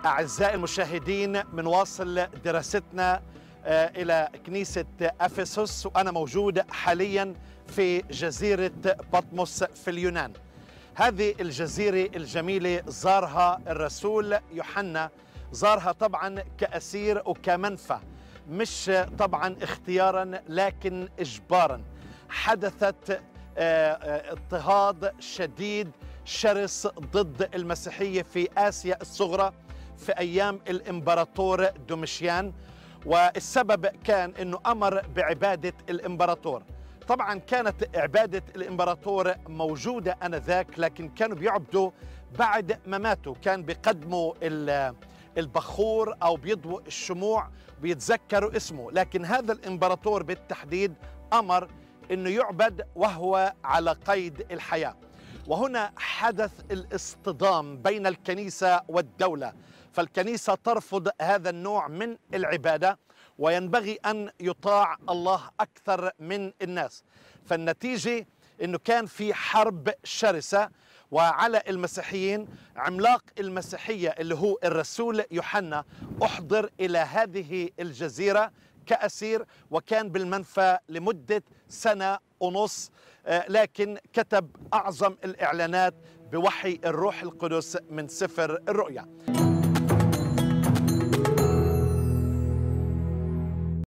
أعزائي المشاهدين، بنواصل دراستنا إلى كنيسة أفسس، وأنا موجود حاليا في جزيرة بطمس في اليونان. هذه الجزيرة الجميلة زارها الرسول يوحنا، زارها طبعا كأسير وكمنفى، مش طبعا اختيارا لكن إجبارا. حدثت اضطهاد شديد شرس ضد المسيحية في آسيا الصغرى في أيام الإمبراطور دومشيان، والسبب كان أنه أمر بعبادة الإمبراطور. طبعا كانت عبادة الإمبراطور موجودة آنذاك، لكن كانوا بيعبدوا بعد ما ماتوا، كان بيقدموا البخور أو بيضووا الشموع بيتذكروا اسمه. لكن هذا الإمبراطور بالتحديد أمر أنه يعبد وهو على قيد الحياة. وهنا حدث الاصطدام بين الكنيسة والدولة، فالكنيسة ترفض هذا النوع من العبادة، وينبغي أن يطاع الله أكثر من الناس. فالنتيجة أنه كان في حرب شرسة وعلى المسيحيين. عملاق المسيحية اللي هو الرسول يوحنا أحضر إلى هذه الجزيرة كأسير، وكان بالمنفى لمدة 1.5 سنة، لكن كتب أعظم الإعلانات بوحي الروح القدس من سفر الرؤيا.